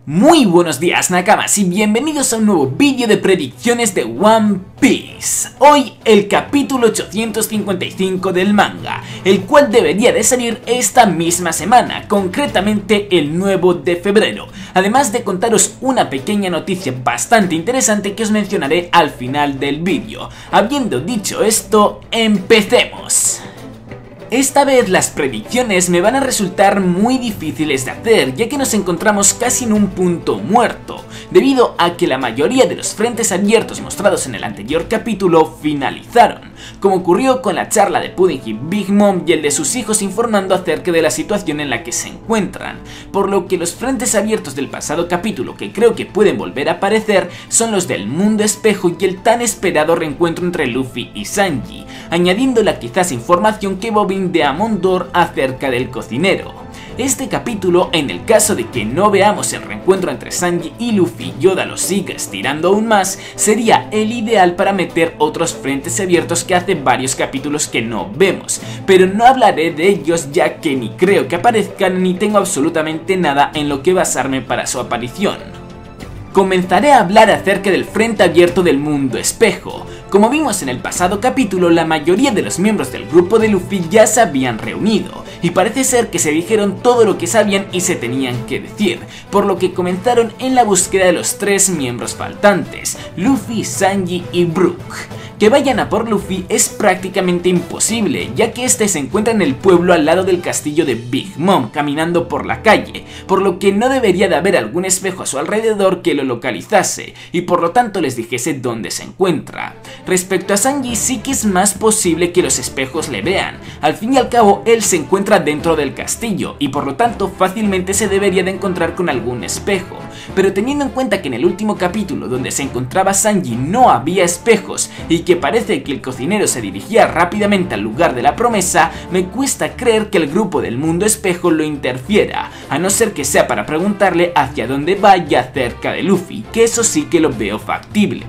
Muy buenos días Nakamas y bienvenidos a un nuevo vídeo de predicciones de One Piece. Hoy el capítulo 855 del manga, el cual debería de salir esta misma semana, concretamente el 9 de febrero. Además de contaros una pequeña noticia bastante interesante que os mencionaré al final del vídeo. Habiendo dicho esto, empecemos. Esta vez las predicciones me van a resultar muy difíciles de hacer, ya que nos encontramos casi en un punto muerto, debido a que la mayoría de los frentes abiertos mostrados en el anterior capítulo finalizaron, como ocurrió con la charla de Pudding y Big Mom y el de sus hijos informando acerca de la situación en la que se encuentran, por lo que los frentes abiertos del pasado capítulo que creo que pueden volver a aparecer son los del mundo espejo y el tan esperado reencuentro entre Luffy y Sanji, añadiendo la quizás información que Bobbin de Amondor acerca del cocinero. Este capítulo, en el caso de que no veamos el reencuentro entre Sanji y Luffy y Oda lo siga estirando aún más, sería el ideal para meter otros frentes abiertos que hace varios capítulos que no vemos, pero no hablaré de ellos ya que ni creo que aparezcan ni tengo absolutamente nada en lo que basarme para su aparición. Comenzaré a hablar acerca del frente abierto del mundo espejo. Como vimos en el pasado capítulo, la mayoría de los miembros del grupo de Luffy ya se habían reunido, y parece ser que se dijeron todo lo que sabían y se tenían que decir, por lo que comenzaron en la búsqueda de los tres miembros faltantes, Luffy, Sanji y Brook. Que vayan a por Luffy es prácticamente imposible, ya que este se encuentra en el pueblo al lado del castillo de Big Mom, caminando por la calle, por lo que no debería de haber algún espejo a su alrededor que lo localizase, y por lo tanto les dijese dónde se encuentra. Respecto a Sanji, sí que es más posible que los espejos le vean, al fin y al cabo él se encuentra dentro del castillo, y por lo tanto fácilmente se debería de encontrar con algún espejo, pero teniendo en cuenta que en el último capítulo donde se encontraba Sanji no había espejos, y que parece que el cocinero se dirigía rápidamente al lugar de la promesa, me cuesta creer que el grupo del mundo espejo lo interfiera, a no ser que sea para preguntarle hacia dónde vaya cerca de Luffy, que eso sí que lo veo factible.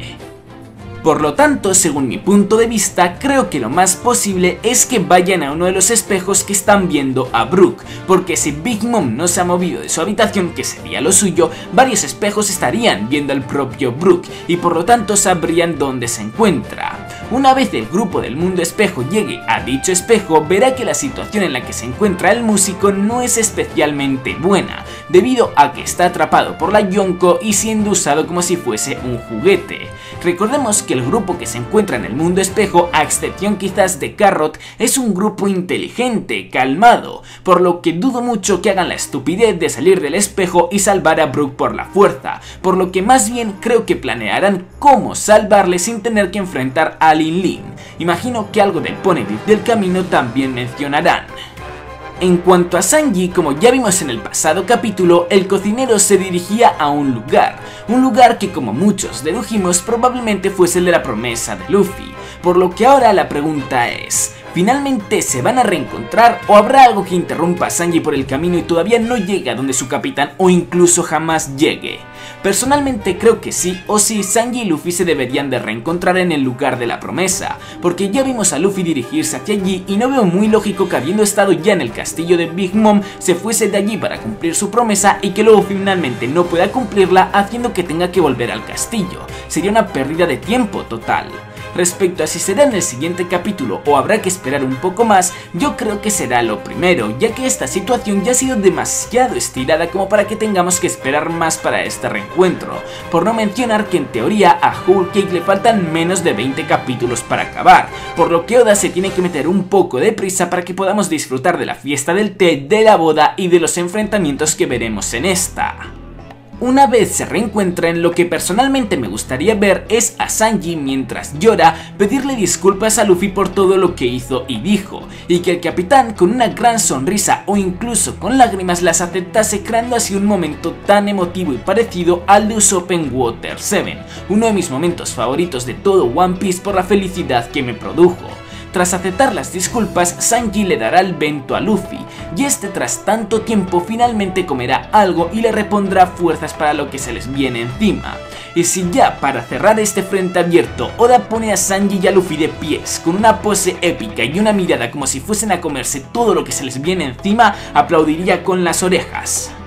Por lo tanto, según mi punto de vista, creo que lo más posible es que vayan a uno de los espejos que están viendo a Brook, porque si Big Mom no se ha movido de su habitación, que sería lo suyo, varios espejos estarían viendo al propio Brook, y por lo tanto sabrían dónde se encuentra. Una vez el grupo del mundo espejo llegue a dicho espejo, verá que la situación en la que se encuentra el músico no es especialmente buena, debido a que está atrapado por la Yonko y siendo usado como si fuese un juguete. Recordemos que el grupo que se encuentra en el mundo espejo, a excepción quizás de Carrot, es un grupo inteligente, calmado, por lo que dudo mucho que hagan la estupidez de salir del espejo y salvar a Brook por la fuerza, por lo que más bien creo que planearán cómo salvarle sin tener que enfrentar a Lin Lin. Imagino que algo del Poneglyph del camino también mencionarán. En cuanto a Sanji, como ya vimos en el pasado capítulo, el cocinero se dirigía a un lugar que como muchos dedujimos probablemente fuese el de la promesa de Luffy, por lo que ahora la pregunta es, ¿finalmente se van a reencontrar o habrá algo que interrumpa a Sanji por el camino y todavía no llega donde su capitán o incluso jamás llegue? Personalmente creo que sí o sí Sanji y Luffy se deberían de reencontrar en el lugar de la promesa, porque ya vimos a Luffy dirigirse hacia allí y no veo muy lógico que habiendo estado ya en el castillo de Big Mom se fuese de allí para cumplir su promesa y que luego finalmente no pueda cumplirla haciendo que tenga que volver al castillo. Sería una pérdida de tiempo total. Respecto a si será en el siguiente capítulo o habrá que esperar un poco más, yo creo que será lo primero, ya que esta situación ya ha sido demasiado estirada como para que tengamos que esperar más para este reencuentro, por no mencionar que en teoría a Whole Cake le faltan menos de 20 capítulos para acabar, por lo que Oda se tiene que meter un poco de prisa para que podamos disfrutar de la fiesta del té, de la boda y de los enfrentamientos que veremos en esta. Una vez se reencuentran, lo que personalmente me gustaría ver es a Sanji mientras llora pedirle disculpas a Luffy por todo lo que hizo y dijo, y que el capitán con una gran sonrisa o incluso con lágrimas las aceptase, creando así un momento tan emotivo y parecido al de Usopp en Water 7, uno de mis momentos favoritos de todo One Piece por la felicidad que me produjo. Tras aceptar las disculpas, Sanji le dará el bento a Luffy, y este tras tanto tiempo finalmente comerá algo y le repondrá fuerzas para lo que se les viene encima. Y si ya para cerrar este frente abierto, Oda pone a Sanji y a Luffy de pies, con una pose épica y una mirada como si fuesen a comerse todo lo que se les viene encima, aplaudiría con las orejas.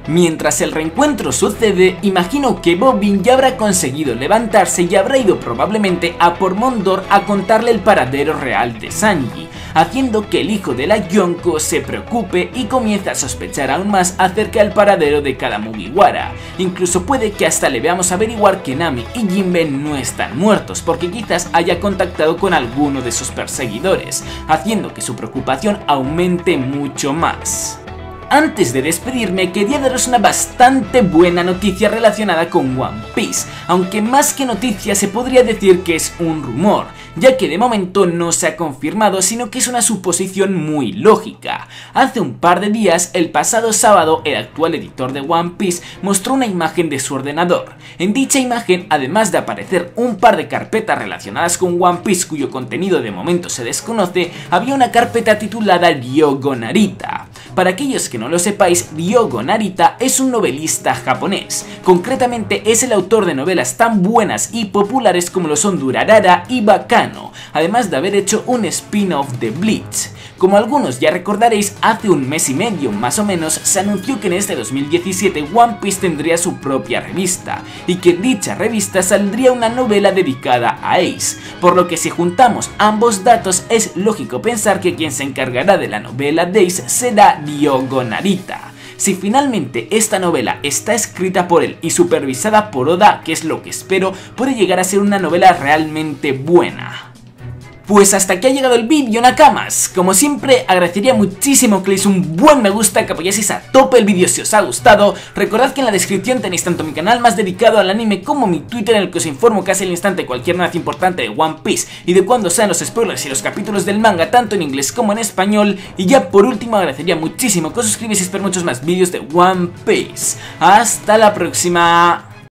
Mientras el reencuentro sucede, imagino que Bobbin ya habrá conseguido levantarse y habrá ido probablemente a por Mondor a contarle el paradero real de Sanji, haciendo que el hijo de la Yonko se preocupe y comience a sospechar aún más acerca del paradero de cada Mugiwara. Incluso puede que hasta le veamos averiguar que Nami y Jinbe no están muertos, porque quizás haya contactado con alguno de sus perseguidores, haciendo que su preocupación aumente mucho más. Antes de despedirme, quería daros una bastante buena noticia relacionada con One Piece, aunque más que noticia se podría decir que es un rumor, ya que de momento no se ha confirmado, sino que es una suposición muy lógica. Hace un par de días, el pasado sábado, el actual editor de One Piece mostró una imagen de su ordenador. En dicha imagen, además de aparecer un par de carpetas relacionadas con One Piece cuyo contenido de momento se desconoce, había una carpeta titulada Ryogo Narita. Para aquellos que no lo sepáis, Ryogo Narita es un novelista japonés. Concretamente es el autor de novelas tan buenas y populares como lo son Durarara y Bakano, además de haber hecho un spin-off de Bleach. Como algunos ya recordaréis, hace un mes y medio más o menos se anunció que en este 2017 One Piece tendría su propia revista, y que en dicha revista saldría una novela dedicada a Ace, por lo que si juntamos ambos datos es lógico pensar que quien se encargará de la novela de Ace será Ryogo Narita. Si finalmente esta novela está escrita por él y supervisada por Oda, que es lo que espero, puede llegar a ser una novela realmente buena. Pues hasta aquí ha llegado el vídeo, Nakamas. Como siempre, agradecería muchísimo que le deis un buen me gusta, que apoyaseis a tope el vídeo si os ha gustado. Recordad que en la descripción tenéis tanto mi canal más dedicado al anime como mi Twitter, en el que os informo casi al instante cualquier novedad importante de One Piece y de cuándo sean los spoilers y los capítulos del manga, tanto en inglés como en español. Y ya por último, agradecería muchísimo que os suscribáis y espero muchos más vídeos de One Piece. Hasta la próxima.